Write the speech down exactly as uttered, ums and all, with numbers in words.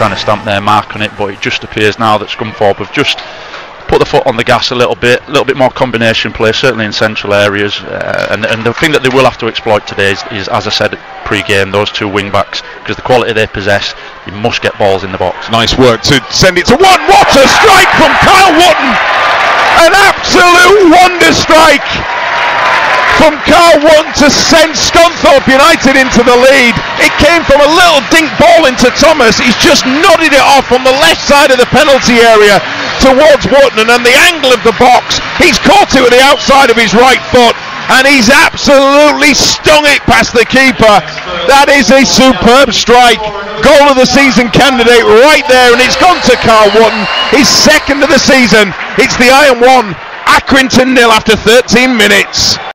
trying to stamp their mark on it, but it just appears now that Scunthorpe have just put the foot on the gas a little bit, a little bit more combination play, certainly in central areas, uh, and, and the thing that they will have to exploit today is, is as I said pre-game, those two wing backs, because the quality they possess, you must get balls in the box. Nice work to send it to one. What a strike from Kyle Wootton! An absolute wonder strike from Kyle Wootton to send Scunthorpe United into the lead. It came from a little dink ball into Thomas. He's just nodded it off on the left side of the penalty area towards Wootton, and the angle of the box, he's caught it with the outside of his right foot, and he's absolutely stung it past the keeper. That is a superb strike. Goal of the season candidate right there, and it's gone to Kyle Wootton, his second of the season. It's the Iron One, Accrington nil after thirteen minutes.